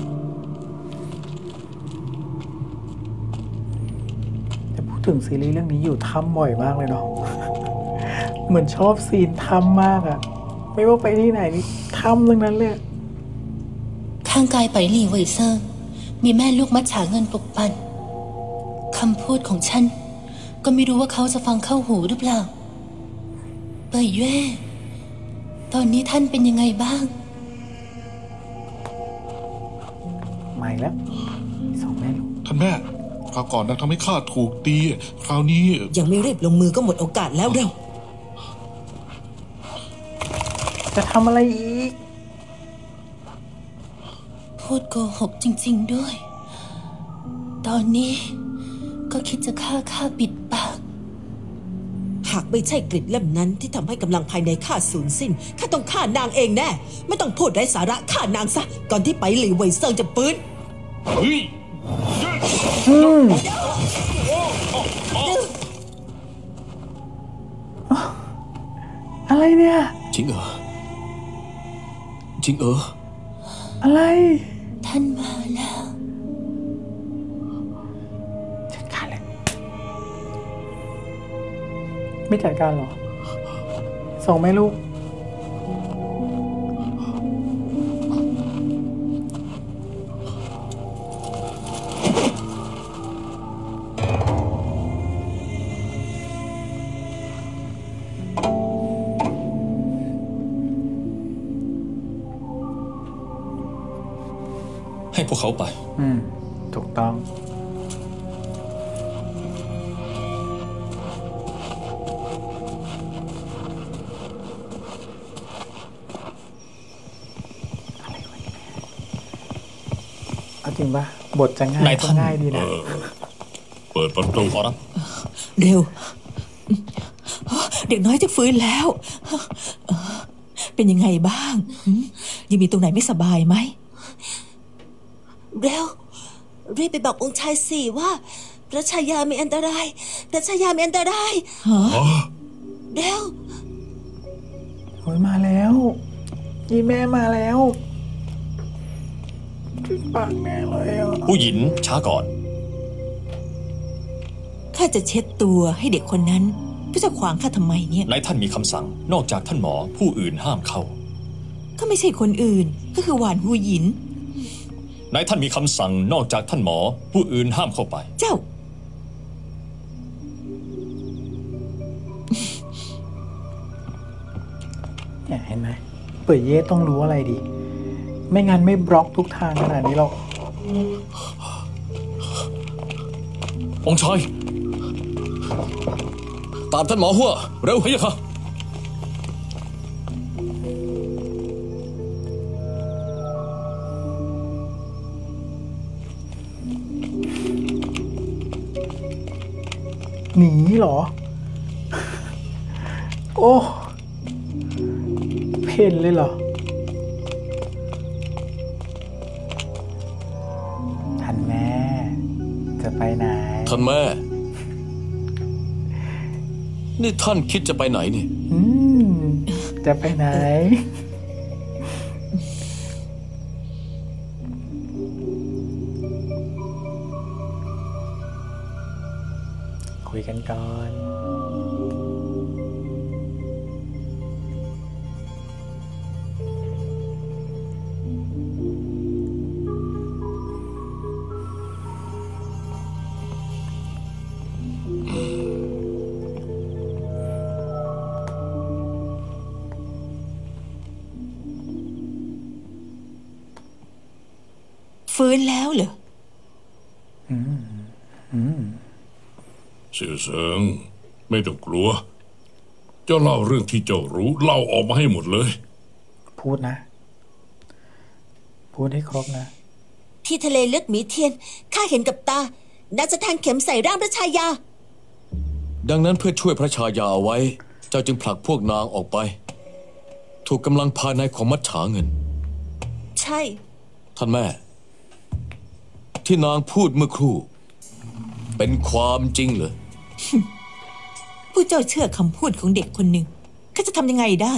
Speaker 1: แต่พูดถึงซีรีส์เรื่องนี้อยู่ถ้ำบ่อยมากเลยเนาะ เหมือนชอบซีนถ้ำมากอะไม่ว่าไปที่ไหนนี่ถ้ำทั้งนั้นเลย
Speaker 5: ข้างกายไปหลี่เว่ยเซิงมีแม่ลูกมัดฉาเงินปลุกปั่นคำพูดของฉันก็ไม่รู้ว่าเขาจะฟังเข้าหูหรือเปล่าเป่ยเย่ตอนนี้ท่านเป็นยังไงบ้าง
Speaker 1: มาอีกแล้วสองแม่ลูก
Speaker 4: ท่านแม่คราวก่อนนางทำให้ข้าถูกตีคราวนี้
Speaker 3: ยังไม่รีบลงมือก็หมดโอกาสแล้วเร็ว
Speaker 1: จะทำอะไรอีก
Speaker 5: พูดโกหกจริงๆด้วย ตอนนี้ก็คิดจะฆ่าข้าปิดปาก
Speaker 3: หากไม่ใช่กริดเล่มนั้นที่ทำให้กำลังภายในข้าสูญสิ้นข้าต้องฆ่านางเองแน่ไม่ต้องพูดไร้สาระฆ่านางซะก่อนที่ไปหลี่เว่ยเซิงจะฟื้น
Speaker 4: เฮ้ย
Speaker 1: อะไรเนี่ย
Speaker 7: จริงเหรอจริงเหรอ
Speaker 1: อะไร
Speaker 5: ท่านมาแล้ว
Speaker 1: จัดการเลย ไม่จัดการหรอสองแม่ลูก
Speaker 2: ให้พวกเขาไป
Speaker 1: ถูกต้อง เอาจริงปะบทจะง่าย
Speaker 2: นาย
Speaker 1: ก็
Speaker 2: ท่าน
Speaker 1: ง่ายดีนะ
Speaker 6: เปิดประตู
Speaker 2: ขอรับ
Speaker 3: เร็ว เด็กน้อยจะฟื้นแล้ว เป็นยังไงบ้างยังมีตรงไหนไม่สบายไหม
Speaker 5: เร็วรีบไปบอกองค์ชายสี่ว่าพระชายามีอันตรายพระชายามีอันตรายเร็ว
Speaker 1: โอ้ยมาแล้วยี่แม่มาแล้วจุดปากแม่เลยอ่ะ
Speaker 2: ผู้หญิงช้าก่อน
Speaker 3: ข้าจะเช็ดตัวให้เด็กคนนั้นก็จะขวางข้าทำไมเนี่ย
Speaker 2: นายท่านมีคำสั่ง นอกจากท่านหมอผู้อื่นห้ามเข้า
Speaker 3: ก็ไม่ใช่คนอื่นก็คือหวานหูหยิน
Speaker 2: นายท่านมีคำสั่ง นอกจากท่านหมอผู้อื่นห้ามเข้าไป
Speaker 3: เจ้า
Speaker 1: เนี่ยเห็นไหมเปิดเย่ต้องรู้อะไรดี ไม่งั้นไม่บล็อกทุกทางขนาดนี้หรอก
Speaker 7: องค์ชายตามท่านหมอหัวเร็วเฮียค่ะ
Speaker 1: หนีเหรอ โอ้เพนเลยเหรอ ท่านแม่ จะไปไหน
Speaker 7: ท่านแม่ นี่ท่านคิดจะไปไหนนี่
Speaker 1: จะไปไหน คุยกันก่อน
Speaker 3: ฟื้นแล้วเหรอ
Speaker 6: เสี่ยวเสิงไม่ต้องกลัว เจ้าเล่าเรื่องที่เจ้ารู้เล่าออกมาให้หมดเลย
Speaker 1: พูดนะ พูดให้ครบนะ
Speaker 5: ที่ทะเลลึกหมีเทียนข้าเห็นกับตาน่าจะแทงเข็มใส่ร่างพระชายา
Speaker 7: ดังนั้นเพื่อช่วยพระชายาเอาไว้ เจ้าจึงผลักพวกนางออกไป ถูกกำลังภายในของมัจฉาเงิน
Speaker 5: ใช่
Speaker 7: ท่านแม่ที่นางพูดเมื่อครู่ เป็นความจริงเหรอ
Speaker 3: ผู้เจ้าเชื่อคำพูดของเด็กคนหนึ่งข้าจะทำยังไงได้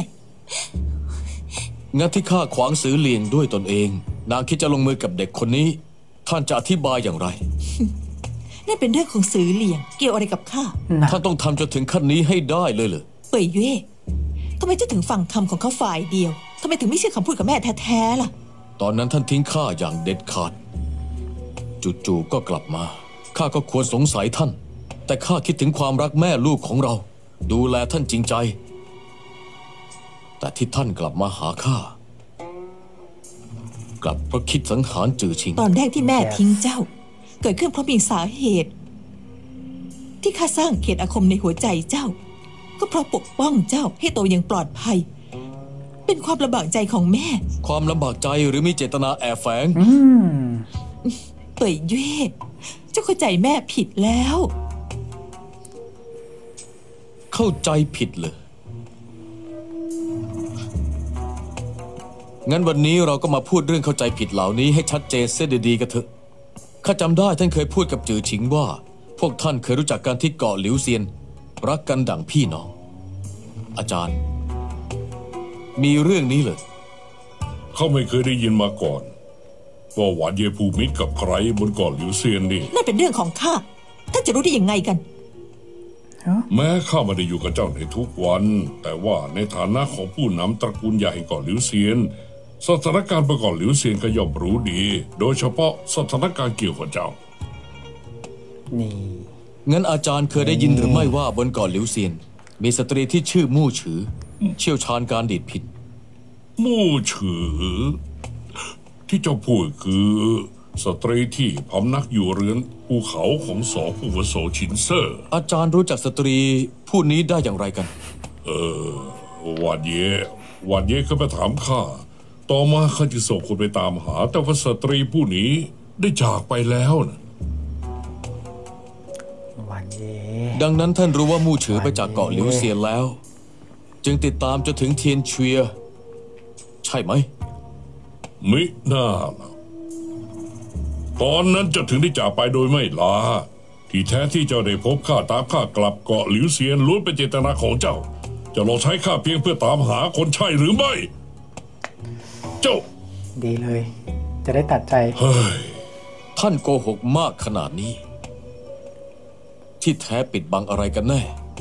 Speaker 7: งั้นที่ข้าขวางซื้อเลียงด้วยตนเอง นางคิดจะลงมือกับเด็กคนนี้ ท่านจะอธิบายอย่างไร
Speaker 3: นั่นเป็นเรื่องของสือเหลี่ยง เกี่ยวอะไรกับข้า
Speaker 7: ท่านต้องทำจนถึงขั้นนี้ให้ได้เลยเหรอ
Speaker 3: เป่ยเย่ทำไมเจ้าถึงฟังคำของเขาฝ่ายเดียวทำไมถึงไม่เชื่อคำพูดกับแม่แท้ๆล่ะ
Speaker 7: ตอนนั้นท่านทิ้งข้าอย่างเด็ดขาดจู่ๆก็กลับมาข้าก็ควรสงสัยท่าน แต่ข้าคิดถึงความรักแม่ลูกของเรา ดูแลท่านจริงใจ แต่ที่ท่านกลับมาหาข้ากลับเพราะคิดสังหารจือชิง
Speaker 3: ตอนแรกที่แม่ทิ้งเจ้า เกิดขึ้นเพราะมีสาเหตุ ที่ข้าสร้างเขตอาคมในหัวใจเจ้า ก็เพราะปกป้องเจ้าให้โตอย่างปลอดภัย เป็นความลำบากใจของแม่
Speaker 7: ความลำบากใจหรือมีเจตนาแอบแฝง
Speaker 3: เป่ยเย่เจ้าเข้าใจแม่ผิดแล้ว
Speaker 7: เข้าใจผิดเลยงั้นวันนี้เราก็มาพูดเรื่องเข้าใจผิดเหล่านี้ให้ชัดเจนเสียดีๆกันเถอะข้าจำได้ท่านเคยพูดกับจือฉิงว่า พวกท่านเคยรู้จักกันที่เกาะหลิวเซียน รักกันดั่งพี่น้อง อาจารย์ มีเรื่องนี้เลย
Speaker 6: เขาไม่เคยได้ยินมาก่อนว่าหวานเย่ผูกมิตรกับใครบนเกาะหลิวเซียนนี่
Speaker 3: นั่นเป็นเรื่องของข้าท่านจะรู้ได้ยังไงกัน
Speaker 6: แม้ข้าไม่ได้อยู่กับเจ้าในทุกวัน แต่ว่าในฐานะของผู้นำตระกูลใหญ่เกาะหลิวเซียนสถานการณ์บนเกาะหลิวเซียนก็ย่อมรู้ดี โดยเฉพาะสถานการณ์เกี่ยวกับเจ้า
Speaker 1: นี่
Speaker 7: งั้นอาจารย์เคยได้ยินหรือไม่ว่าบนเกาะหลิวเซียน มีสตรีที่ชื่อมู่ฉือ เชี่ยวชาญการดีดพิณ
Speaker 6: มู่ฉือ ที่เจ้าพูดคือสตรีที่พำนักอยู่เรือนภูเขาของสองผู้อาวุโสชินเซอร์
Speaker 7: อาจารย์รู้จักสตรีผู้นี้ได้อย่างไรกัน
Speaker 6: หวานเย่เขาไปถามข้าต่อมาข้าจะส่งคนไปตามหา แต่ว่าสตรีผู้นี้ได้จากไปแล้วนะ
Speaker 1: หวานเย่
Speaker 7: ดังนั้นท่านรู้ว่ามู่ฉือไปจากเกาะหลิวเซียนแล้ว จึงติดตามจนถึงเทียนเชีย ใช่ไหม
Speaker 6: มิน่าล่ะตอนนั้นเจ้าถึงได้จากไปโดยไม่ลา ที่แท้ที่เจ้าได้พบข้าตามข้ากลับเกาะหลิวเซียนล้วนเป็นเจตนาของเจ้า จะลองใช้ข้าเพียงเพื่อตามหาคนใช่หรือไม่ เจ้า
Speaker 1: ดีเลย จะได้ตัดใจ
Speaker 6: เฮ้ย
Speaker 7: ท่านโกหกมากขนาดนี้ ที่แท้ปิดบังอะไรกันแน่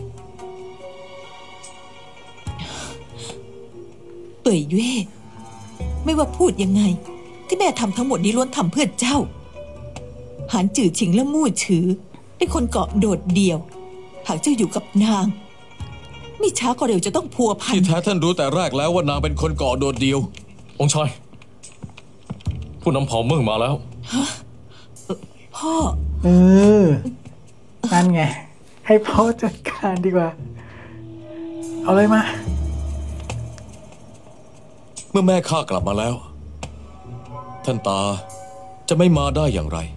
Speaker 3: เป่ยเย่ไม่ว่าพูดยังไง ที่แม่ทำทั้งหมดนี้ล้วนทำเพื่อเจ้า หานจื่อฉิงและมู่ฉือเป็นคนเกาะโดดเดี่ยว หากเจ้าอยู่กับนางไม่ช้าก็เร็วจะต้องพัวพัน
Speaker 7: ที่แท้ท่านรู้แต่แรกแล้วว่านางเป็นคนเกาะโดดเดียว
Speaker 2: องค์ชาย ผู้นำเผ่าเมืองมาแล้ว
Speaker 3: พ่อ
Speaker 1: เออ นั่นไง ให้พ่อจัดการดีกว่า เอาเลยมา
Speaker 7: เมื่อแม่ข้ากลับมาแล้ว ท่านตาจะไม่มาได้อย่างไร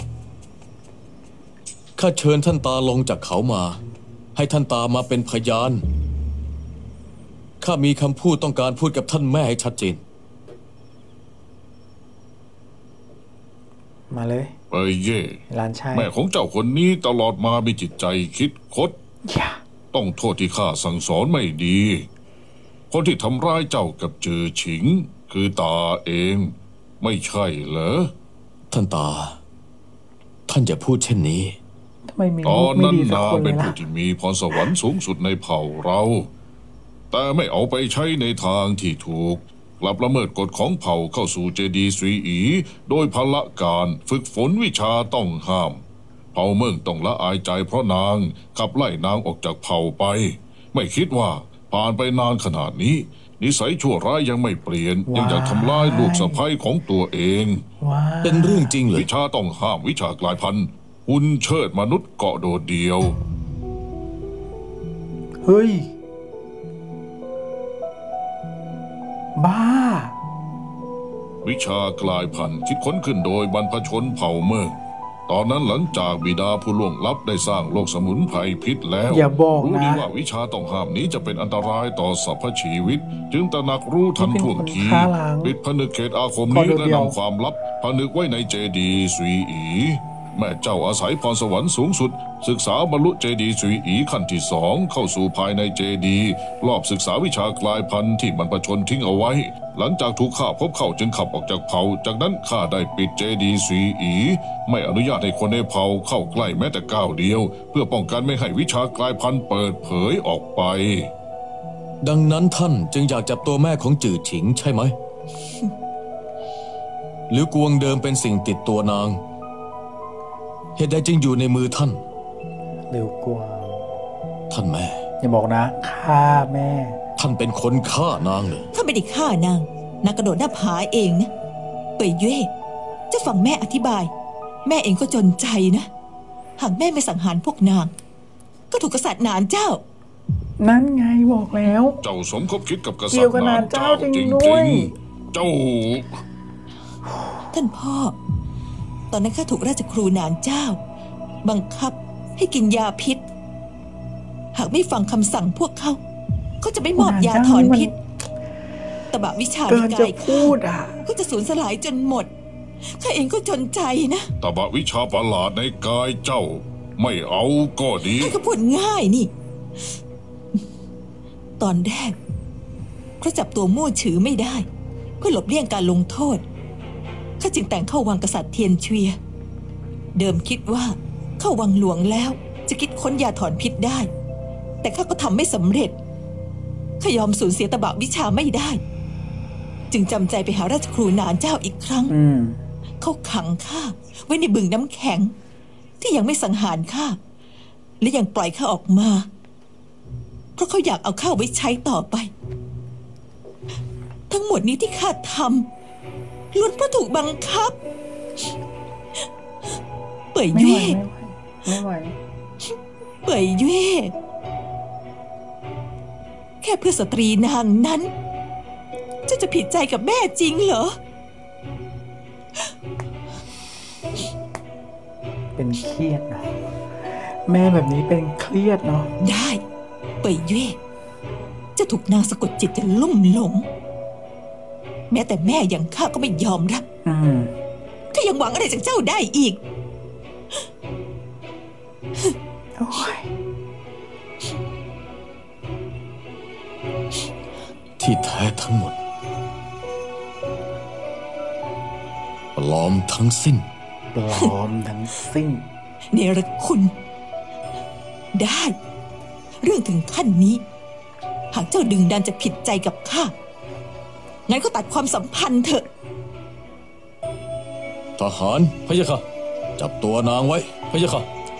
Speaker 7: ข้าเชิญท่านตาลงจากเขามา ให้ท่านตามาเป็นพยานข้ามีคำพูดต้องการพูดกับท่านแม่ให้ชัดเจน
Speaker 1: มาเลย
Speaker 4: เอ้ยเย่
Speaker 1: ร้านชาย
Speaker 4: แม่ของเจ้าคนนี้ตลอดมามีจิตใจคิดคด
Speaker 1: อย่า
Speaker 4: ต้องโทษที่ข้าสั่งสอนไม่ดี คนที่ทำร้ายเจ้ากับจือฉิง คือตาเอง ไม่ใช่เหรอ
Speaker 7: ท่านตา ท่านอย่าพูดเช่นนี้
Speaker 1: ทำไมมี
Speaker 4: ต
Speaker 1: ลู
Speaker 4: อก น
Speaker 1: ไม่
Speaker 4: นั้น
Speaker 1: ดีสัก
Speaker 4: นาง
Speaker 1: คนเล
Speaker 4: เป็
Speaker 1: ย
Speaker 4: น
Speaker 1: ล่ะ
Speaker 4: ผู้ที่มีพรสวรรค์สูงสุดในเผ่าเรา แต่ไม่เอาไปใช้ในทางที่ถูก กลับละเมิดกฎของเผ่าเข้าสู่เจดีย์สวีอี โดยพละการฝึกฝนวิชาต้องห้าม เผ่าเมืองต้องละอายใจเพราะนางขับไล่นางออกจากเผ่าไป ไม่คิดว่าผ่านไปนานขนาดนี้ นิสัยชั่วร้ายยังไม่เปลี่ยน ยังอยากทำลายลูกสะใภ้ของตัวเอง
Speaker 1: ว้า
Speaker 7: เป็นเรื่องจริงเหรอ
Speaker 4: วิชาต้องห้ามวิชากลายพันธุ์หุ่นเชิดมนุษย์เกาะโดดเดียว
Speaker 1: เฮ้ย บ้า
Speaker 4: วิชากลายพันธุ์คิดค้นขึ้นโดยบรรพชนเผ่าเมืองตอนนั้นหลังจากบิดาผู้ล่วงลับได้สร้างโลกสมุนไพรพิษแล้ว
Speaker 1: อย่าบอก
Speaker 4: รู้ดี
Speaker 1: นะ
Speaker 4: ว่าวิชาต้องห้ามนี้จะเป็นอันตรายต่อสรรพชีวิต จึงตระหนักรู้ทันท่วงที
Speaker 1: ฆ่าล้าง
Speaker 4: ปิดผนึกเขตอาคม
Speaker 1: ขอ
Speaker 4: นี้
Speaker 1: ดู
Speaker 4: และ
Speaker 1: เดียว
Speaker 4: นำความลับผนึกไว้ในเจดีย์ซุยอี แม่เจ้าอาศัยพรสวรรค์สูงสุด ศึกษาบรรลุเจดีย์ซุยอีขั้นที่2เข้าสู่ภายในเจดีย์รอบศึกษาวิชากลายพันธุ์ที่บรรพชนทิ้งเอาไว้ หลังจากถูกข้าพบเข้าจึงขับออกจากเผ่าจากนั้นข้าได้ปิดเจดีย์ซุยอีไม่อนุญาตให้คนในเผ่าเข้าใกล้แม้แต่ก้าวเดียว เพื่อป้องกันไม่ให้วิชากลายพันธุ์เปิดเผยออกไป
Speaker 7: ดังนั้นท่านจึงอยากจับตัวแม่ของจื่อฉิงใช่ไหม หรือกวงเดิมเป็นสิ่งติดตัวนาง เหตุใดจึงอยู่ในมือท่าน
Speaker 1: เร็วกว่า
Speaker 7: ท่านแม่
Speaker 1: อย่าบอกนะฆ่าแม่
Speaker 7: ท่านเป็นคนฆ่านางเลย
Speaker 3: ข้าไม่ได้ฆ่านางนางกระโดดหน้าผาเองนะเป่ยเย่เจะฟังแม่อธิบาย แม่เองก็จนใจนะ หากแม่ไม่สังหารพวกนาง ก็ถูกกษัตริย์หนานเจ้า
Speaker 1: นั่นไงบอกแล้ว
Speaker 4: เจ้าสมคบคิดกับกษัต
Speaker 1: เกี่ยว
Speaker 4: ริย์
Speaker 1: กับ
Speaker 4: นาน
Speaker 1: นานเจ้า
Speaker 4: เจ้า
Speaker 1: จ
Speaker 4: จ
Speaker 1: ริ
Speaker 4: ริ
Speaker 1: ง
Speaker 4: ง
Speaker 1: ด้วย
Speaker 4: ๆเจ้า
Speaker 3: ท่านพ่อ ตอนนั้นข้าถูกราชครูหนานเจ้า บังคับให้กินยาพิษ หากไม่ฟังคำสั่งพวกเขาก็จะไม่มอบยาถอนพิษตบะวิชา
Speaker 1: เกิ
Speaker 3: ใน
Speaker 1: น
Speaker 3: กา
Speaker 1: จะ
Speaker 3: ย
Speaker 1: พูดอ่ะ
Speaker 3: ก็จะสูญสลายจนหมดข้าเองก็จนใจนะ
Speaker 4: ตบะวิชาประหลาดในกายเจ้า ไม่เอาก็ดี
Speaker 3: ท่านก็พูดง่ายนี่ ตอนแรกเพราะจับตัวมู่ฉือไม่ได้เพื่อหลบเลี่ยงการลงโทษข้าจึงแต่งเข้าวังกษัตริย์เทียนเชวีย เดิมคิดว่าเข้าวังหลวงแล้วจะคิดค้นยาถอนพิษได้ แต่ข้าก็ทำไม่สำเร็จข้ายอมสูญเสียตบะวิชาไม่ได้ จึงจำใจไปหาราชครูนานเจ้าอีกครั้ง
Speaker 1: อืม
Speaker 3: เขาขังข้าไว้ในบึงน้ำแข็ง ที่ยังไม่สังหารข้าและยังปล่อยข้าออกมา เพราะเขาอยากเอาข้าไว้ใช้ต่อไป ทั้งหมดนี้ที่ข้าทำล้วนเพราะถูกบังคับ เป่ย
Speaker 1: ไม่ไหว
Speaker 3: เย่
Speaker 1: ไม่ไหว
Speaker 3: เป่ยเย่แค่เพื่อสตรีนางนั้นเจ้าจะผิดใจกับแม่จริงเหรอ
Speaker 1: เป็นเครียดเนาะแม่แบบนี้เป็นเครียดเนาะ
Speaker 3: ได้เป่ยเย่จะถูกนางสะกดจิตจนลุ่มหลง แม้แต่แม่อย่างข้าก็ไม่ยอมรับ
Speaker 1: อืม
Speaker 3: ข้ายังหวังอะไรจากเจ้าได้อีก
Speaker 1: โอ้ย
Speaker 7: ที่แท้ทั้งหมดปลอมทั้งสิ้น
Speaker 1: ปลอมทั้งสิ้น
Speaker 3: เนรคุณ ได้ เรื่องถึงขั้นนี้ หากเจ้าดึงดันจะผิดใจกับข้า งั้นก็ตัดความสัมพันธ์เถอะ
Speaker 7: ทหารพะยะค่ะ จับตัวนางไว้พะยะค่ะ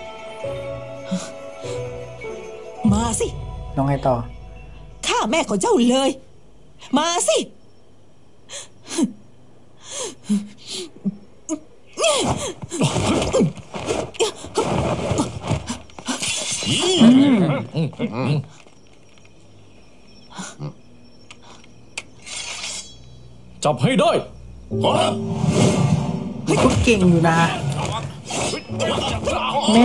Speaker 3: มาสิ
Speaker 1: น้องไงต่อ
Speaker 3: ฆ่าแม่ของเจ้าเลย มาสิ
Speaker 2: จับให้ได้
Speaker 1: เฮ้ยก็เก่งอยู่นะ แม่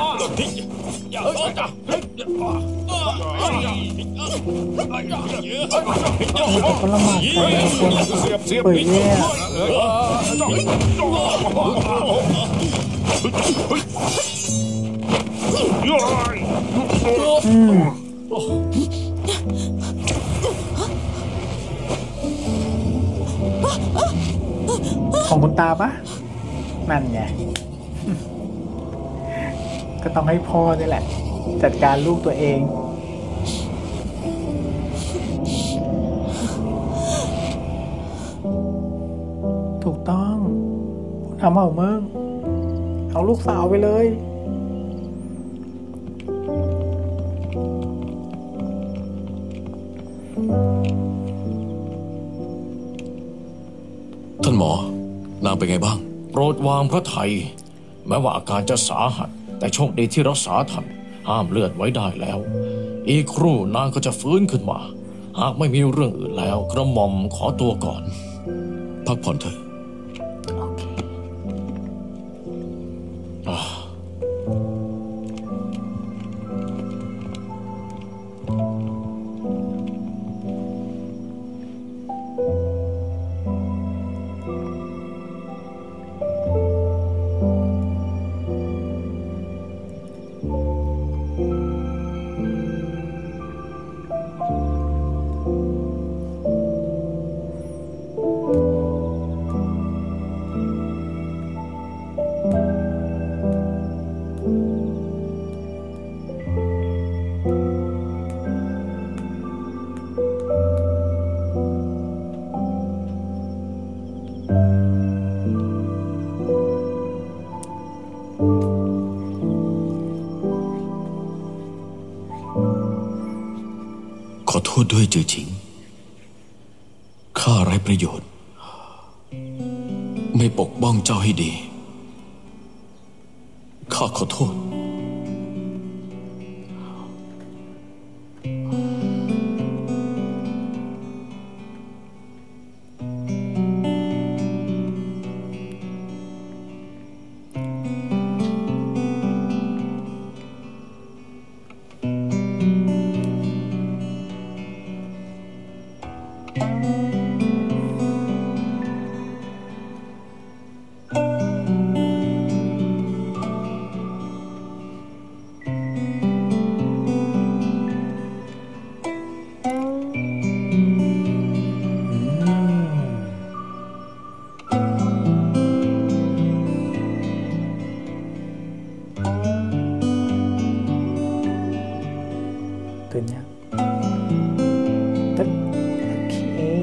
Speaker 1: แต่ก็ละหมาดใจนะคนเปิดแย่ของคุณตาปะนั่นไง ก็ต้องให้พ่อนี่แหละ จัดการลูกตัวเอง ถูกต้องผู้ทำเอาเมืองเอาลูกสาวไปเลย
Speaker 7: ท่านหมอ นางเป็นไงบ้าง
Speaker 8: โปรดวางพระทัยแม้ว่าอาการจะสาหัส แต่โชคดีที่รักษาทันห้ามเลือดไว้ได้แล้ว อีกครู่นางก็จะฟื้นขึ้นมา หากไม่มีเรื่องอื่นแล้วกระหม่อมขอตัวก่อน
Speaker 7: พักผ่อนเถอะ
Speaker 1: โอเค
Speaker 7: ด้วยจือฉิงข้าไร้ประโยชน์ไม่ปกป้องเจ้าให้ดีข้าขอโทษ
Speaker 1: ตื่นยังตึ๊ดโอเค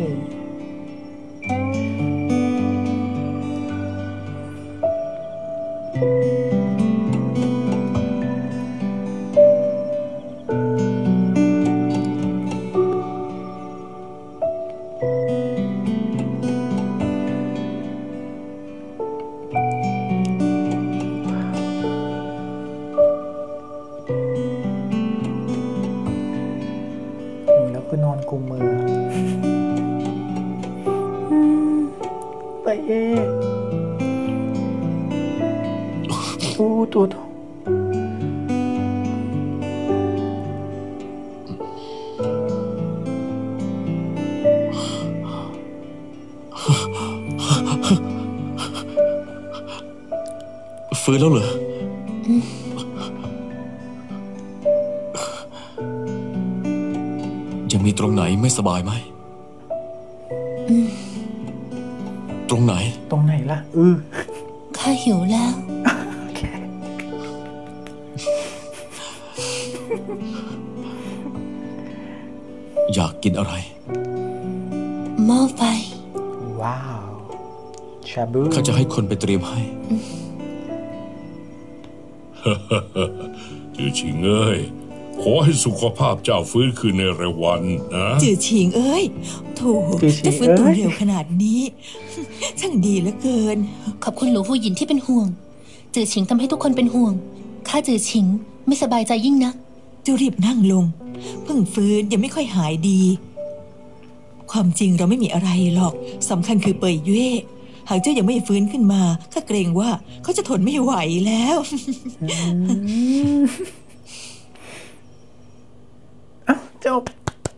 Speaker 1: แล้วคือนอนกุมมือไปเองตัวทอง
Speaker 7: ฟื้นแล้วเหรอยังมีตรงไหนไม่สบายไหมตรงไหน
Speaker 1: ตรงไหนล่ะ
Speaker 5: ข้าหิวแล้ว
Speaker 1: โอเค
Speaker 7: อยากกินอะไร
Speaker 5: หม้อไฟ
Speaker 1: ว้าวชาบู
Speaker 7: ข้าจะให้คนไปเตรียมให้
Speaker 6: จือฉิงเอ้ยขอให้สุขภาพเจ้าฟื้นคืนในเร็ววันนะ
Speaker 3: จือฉิงเอ้ยโถจะฟื้นตัวเร็วขนาดนี้ ช่างดีเหลือเกิน
Speaker 5: ขอบคุณหลวงหูหยินที่เป็นห่วง จือฉิงทำให้ทุกคนเป็นห่วง ข้าจือฉิงไม่สบายใจยิ่งนัก
Speaker 3: จะรีบนั่งลง เพิ่งฟื้นยังไม่ค่อยหายดี ความจริงเราไม่มีอะไรหรอกสำคัญคือเป่ยเย่หากเจ้ายังไม่ฟื้นขึ้นมาข้าเกรงว่าเขาจะทนไม่ไหวแล้ว
Speaker 1: จบ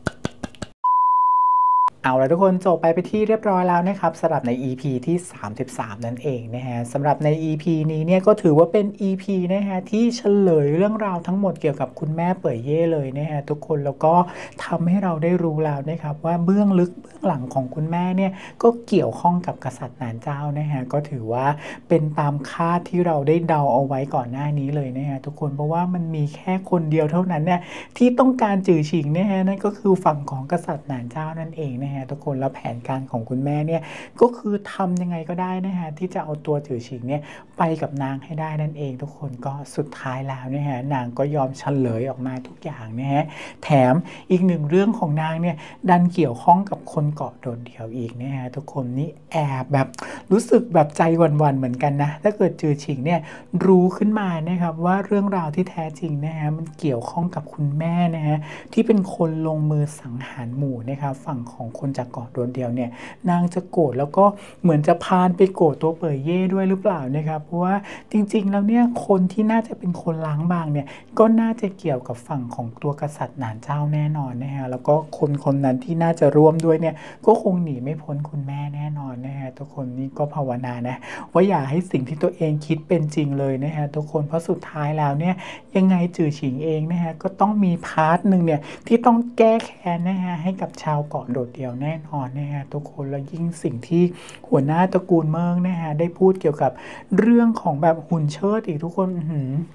Speaker 1: เอาละทุกคนจบไปที่เรียบร้อยแล้วนะครับสำหรับใน EP ที่33นั่นเองนะฮะสำหรับใน EP นี้เนี่ยก็ถือว่าเป็น EP นะฮะที่เฉลยเรื่องราวทั้งหมดเกี่ยวกับคุณแม่เป่ยเย่เลยนะฮะทุกคนแล้วก็ทำให้เราได้รู้แล้วนะครับว่าเบื้องลึกเบื้องหลังของคุณแม่เนี่ยก็เกี่ยวข้องกับกษัตริย์หนานเจ้านะฮะก็ถือว่าเป็นตามคาดที่เราได้เดาเอาไว้ก่อนหน้านี้เลยนะฮะทุกคนเพราะว่ามันมีแค่คนเดียวเท่านั้นเนี่ยที่ต้องการจื่อฉิงนะฮะนั่นก็คือฝั่งของกษัตริย์หนานเจ้านั่นเองนะฮะทุกคนแล้วแผนการของคุณแม่เนี่ยก็คือทำยังไงก็ได้นะฮะที่จะเอาตัวจื่อฉิงเนี่ยไปกับนางให้ได้นั่นเองทุกคนก็สุดท้ายแล้วนะฮะนางก็ยอมเฉลยออกมาทุกอย่างนะฮะแถมอีกหนึ่งเรื่องของนางเนี่ยดันเกี่ยวข้องกับคนเกาะโดดเดี่ยวอีกนะฮะทุกคนนี่แอบแบบรู้สึกแบบใจหวั่นๆเหมือนกันนะถ้าเกิดจื่อฉิงเนี่ยรู้ขึ้นมานะครับว่าเรื่องราวที่แท้จริงนะฮะมันเกี่ยวข้องกับคุณแม่นะฮะที่เป็นคนลงมือสังหารหมู่นะครับฝั่งของคนจากเกาะโดดเดี่ยวเนี่ยนางจะโกรธแล้วก็เหมือนจะพานไปโกรธตัวเป่ยเย่ด้วยหรือเปล่านะครับเพราะว่าจริงๆแล้วเนี่ยคนที่น่าจะเป็นคนล้างบางเนี่ยก็น่าจะเกี่ยวกับฝั่งของตัวกษัตริย์หนานเจ้าแน่นอนนะฮะแล้วก็คนนั้นที่น่าจะร่วมด้วยเนี่ยก็คงหนีไม่พ้นคุณแม่แน่นอนนะฮะทุกคนนี่ก็ภาวนานะว่าอย่าให้สิ่งที่ตัวเองคิดเป็นจริงเลยนะฮะทุกคนเพราะสุดท้ายแล้วเนี่ยยังไงจื่อฉิงเองนะฮะก็ต้องมีพาร์ทหนึ่งเนี่ยที่ต้องแก้แค้นนะฮะให้กับชาวเกาะโดดเดี่ยวแน่นอนนะฮะทุกคนแล้วยิ่งสิ่งที่หัวหน้าตระกูลเมิงนะฮะได้พูดเกี่ยวกับเรื่องของแบบหุ่นเชิดอีกทุกคน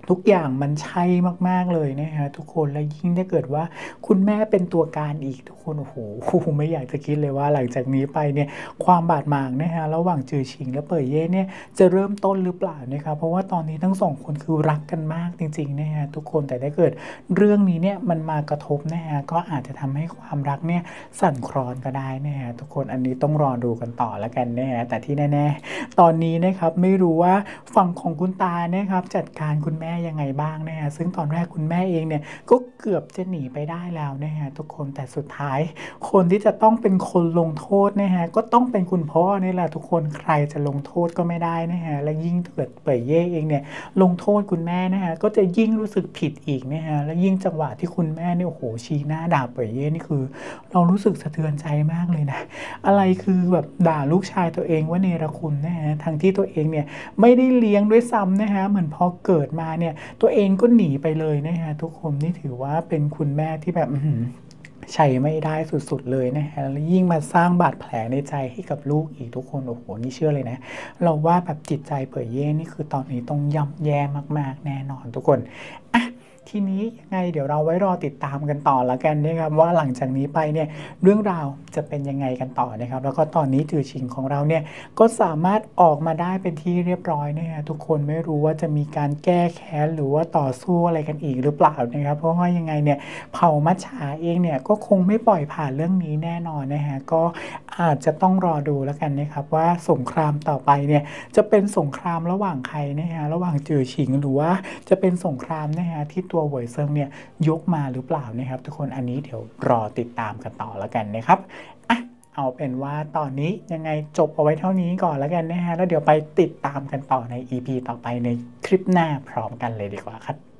Speaker 1: ทุกอย่างมันใช่มากๆเลยนะฮะทุกคนและยิ่งถ้าเกิดว่าคุณแม่เป็นตัวการอีกทุกคนโอ้โหไม่อยากจะคิดเลยว่าหลังจากนี้ไปเนี่ยความบาดหมางนะฮะระหว่างจือฉิงและเป่ยเย่เนี่ยจะเริ่มต้นหรือเปล่านะครับเพราะว่าตอนนี้ทั้งสองคนคือรักกันมากจริงๆนะฮะทุกคนแต่ถ้าเกิดเรื่องนี้เนี่ยมันมากระทบนะฮะก็อาจจะทำให้ความรักเนี่ยสั่นคลอนก็ได้นะฮะทุกคนอันนี้ต้องรอดูกันต่อแล้วกันนะฮะแต่ที่แน่ๆตอนนี้นะครับไม่รู้ว่าฝั่งของคุณตานะครับจัดการคุณแม่ยังไงบ้างนะฮะซึ่งตอนแรกคุณแม่เองเนี่ยก็เกือบจะหนีไปได้แล้วนะฮะทุกคนแต่สุดท้ายคนที่จะต้องเป็นคนลงโทษนะฮะก็ต้องเป็นคุณพ่อนี่แหละทุกคนใครจะลงโทษก็ไม่ได้นะฮะและยิ่งเกิดเป่ยเย่เองเนี่ยลงโทษคุณแม่นะฮะก็จะยิ่งรู้สึกผิดอีกนะฮะและยิ่งจังหวะที่คุณแม่เนี่ยโอ้โหชี้หน้าด่าเป่ยเย่นี่คือเรารู้สึกสะเทือนใจมากเลยนะอะไรคือแบบด่าลูกชายตัวเองว่าเนรคุณนะฮะทั้งที่ตัวเองเนี่ยไม่ได้เลี้ยงด้วยซ้ำนะฮะเหมือนพอเกิดมาเนี่ยตัวเองก็หนีไปเลยนะฮะทุกคนนี่ถือว่าเป็นคุณแม่ที่แบบใช้ไม่ได้สุดๆเลยนะฮะแล้วยิ่งมาสร้างบาดแผลในใจให้กับลูกอีกทุกคนโอ้โหนี่เชื่อเลยนะเราว่าแบบจิตใจเป่ยเย่นี่คือตอนนี้ต้องย่ำแย่มากๆแน่นอนทุกคนอ่ะทีนี้ยังไงเดี๋ยวเราไว้รอติดตามกันต่อละกันนะครับว่าหลังจากนี้ไปเนี่ยเรื่องราวจะเป็นยังไงกันต่อนะครับแล้วก็ตอนนี้จือฉิงของเราเนี่ยก็สามารถออกมาได้เป็นที่เรียบร้อยนะฮะทุกคนไม่รู้ว่าจะมีการแก้แค้นหรือว่าต่อสู้อะไรกันอีกหรือเปล่านะครับเพราะว่ายังไงเนี่ยเผ่ามัจฉาเองเนี่ยก็คงไม่ปล่อยผ่านเรื่องนี้แน่นอนนะฮะก็อาจจะต้องรอดูแล้วกันนะครับว่าสงครามต่อไปเนี่ยจะเป็นสงครามระหว่างใครนะฮะระหว่างจือฉิงหรือว่าจะเป็นสงครามนะฮะที่ตัวเหวยเซิงเนี่ยยกมาหรือเปล่านะครับทุกคนอันนี้เดี๋ยวรอติดตามกันต่อแล้วกันนะครับเอาเป็นว่าตอนนี้ยังไงจบเอาไว้เท่านี้ก่อนแล้วกันนะฮะแล้วเดี๋ยวไปติดตามกันต่อใน EP ต่อไปในคลิปหน้าพร้อมกันเลยดีกว่าครับ